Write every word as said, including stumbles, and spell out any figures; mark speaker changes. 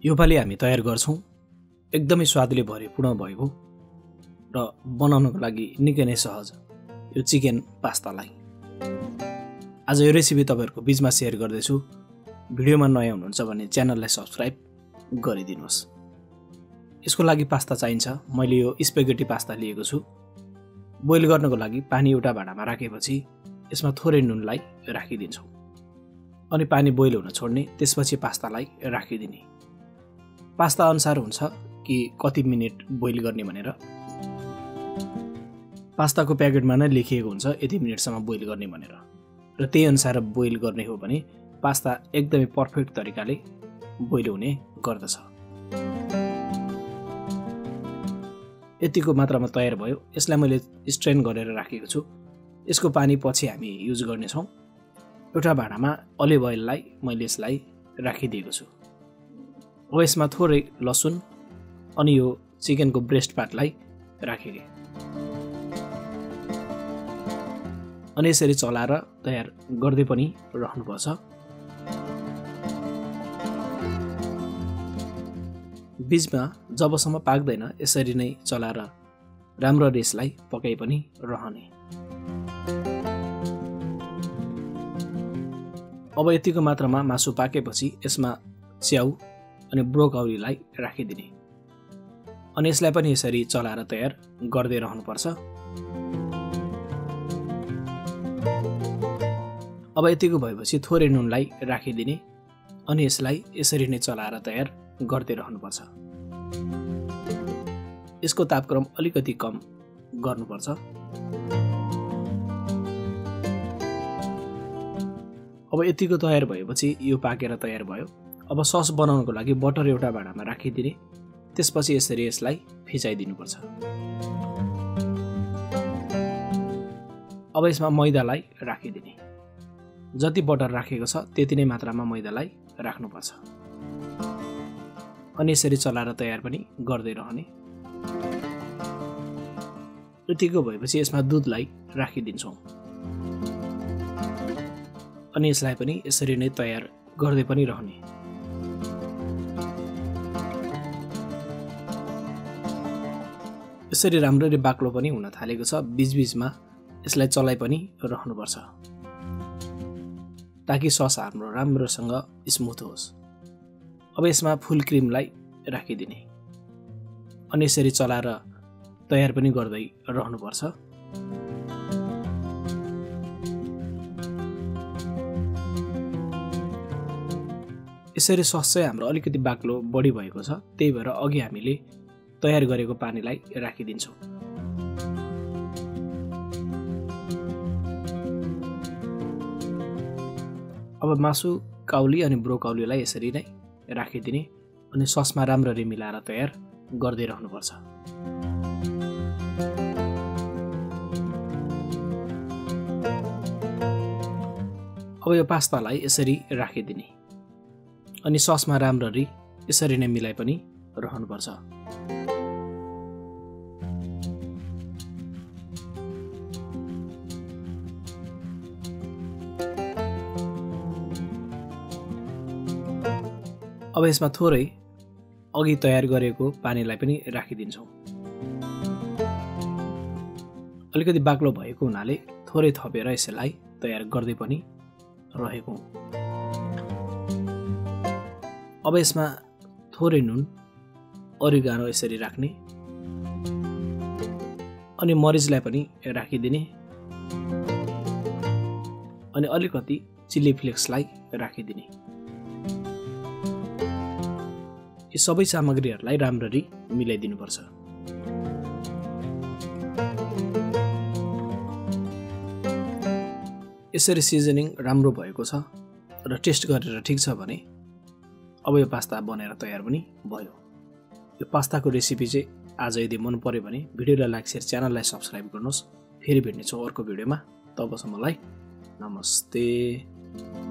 Speaker 1: योपालि हामी तयार गर्छौं एकदमै स्वादले भरिपूर्ण भएको र बनाउनको लागि निकै नै सहज यो चिकन पास्तालाई। आज यो रेसिपी तपाईहरुको बीचमा शेयर गर्दैछु। भिडियोमा नयाँ हुनुहुन्छ भने च्यानललाई सब्स्क्राइब गरिदिनुहोस्। यसको लागि पास्ता चाहिन्छ। मैले यो स्पेगेटी पास्ता लिएको छु। बोइल गर्नको लागि पानी एउटा भाँडामा राखेपछि यसमा थोरै नुनलाई राखिदिन्छौं अनि पानी बोइल हुन छोड्ने, त्यसपछि पास्तालाई राखिदिने। पास्ता अनुसार हुन्छ कि कति मिनेट बोइल गर्ने भनेर। पास्ताको प्याकेटमा नै लेखिएको हुन्छ यति मिनेटसम्म बोइल गर्ने भनेर र त्यही अनुसार बोइल गर्ने हो भने पास्ता एकदमै पर्फेक्ट तरिकाले बोइल हुने गर्दछ। यतिको मात्रामा तयार भयो। यसलाई मैले स्ट्रेन गरेर राखेको छु। यसको पानी पछि हामी युज गर्ने छौं। एउटा भाँडामा अलिभ ओइललाई मैले यसलाई राखिदिएको छु। अब यसमा थोरै लसुन अनि यो चिकनको ब्रेस्ट पार्टलाई राखेँ अनि यसरी चलाएर तयार गर्दै पनि रहनुपर्छ। बीचमा जबसम्म पाक्दैन यसरी नै चलाएर राम्ररी यसलाई पकाइ पनि रहने। अब यतिको मात्रामा मासु पाकेपछि यसमा च्याउ अनि ब्रोकौलीलाई राखिदिने अनि यसलाई पनि यसरी चलाएर तयार गर्दै रहनुपर्छ। अब यतिको भएपछि थोरै नुनलाई राखिदिने अनि यसलाई यसरी नै चलाएर तयार गर्दै रहनुपर्छ। यसको तापक्रम अलिकति कम गर्नुपर्छ। अब यतिको तयार भएपछि यो पाकेर तयार भयो। अब सस बनाउनको लागि बटर एउटा भाँडामा राखिदिने, त्यसपछि यसरी यसलाई फिजाइदिनुपर्छ। अब यसमा मैदालाई राखिदिने। जति बटर राखेको छ त्यति नै मात्रामा मैदालाई राख्नुपर्छ अनि यसरी चलाएर तयार पनि गर्दै रहने। यतिको भएपछि यसमा दुधलाई राखिदिन्छौं अनि यसलाई पनि यसरी नै तयार गर्दै पनि रहने। यसरी राम्ररी बाक्लो पनि हुन थालेको छ। बीचबीचमा यसलाई चलाइ पनि रहनुपर्छ ताकि सस हाम्रो राम्रोसँग स्मुथ होस्। अब यसमा फुल क्रिमलाई राखिदिने अनि यसरी चलाएर तयार पनि गर्दै रहनुपर्छ। यसरी सस चाहिँ हाम्रो अलिकति बाक्लो बढी भएको छ, त्यही भएर अघि हामीले तयार गरेको पानीलाई राखिदिन्छौं। अब मासु, काउली अनि ब्रोकौलीलाई यसरी नै राखिदिने अनि ससमा राम्ररी मिलाएर तयार गर्दै रहनुपर्छ। अब यो पास्तालाई यसरी राखिदिने अनि ससमा राम्ररी यसरी नै मिलाइ पनि रहनुपर्छ। अब यसमा थोरै अघि तयार गरेको पानीलाई पनि राखिदिन्छौं। अलिकति बाक्लो भएको हुनाले थोरै थपेर यसलाई तयार गर्दै पनि रहेको। अब यसमा थोरै नुन, ओरिगानो यसरी राख्ने अनि मरिचलाई पनि राखिदिने अनि अलिकति चिली फ्लेक्सलाई राखिदिने। यी सबै सामग्रीहरूलाई राम्ररी मिलाइदिनुपर्छ। यसरी सिजनिङ राम्रो भएको छ र टेस्ट गरेर ठिक छ भने अब यो पास्ता बनेर तयार पनि भयो। यो पास्ताको रेसिपी चाहिँ आज यदि मन पर्यो भने भिडियोलाई लाइक, शेयर, च्यानललाई सब्स्क्राइब गर्नुहोस्। फेरि भेट्नेछौँ अर्को भिडियोमा। तबसम्मलाई नमस्ते।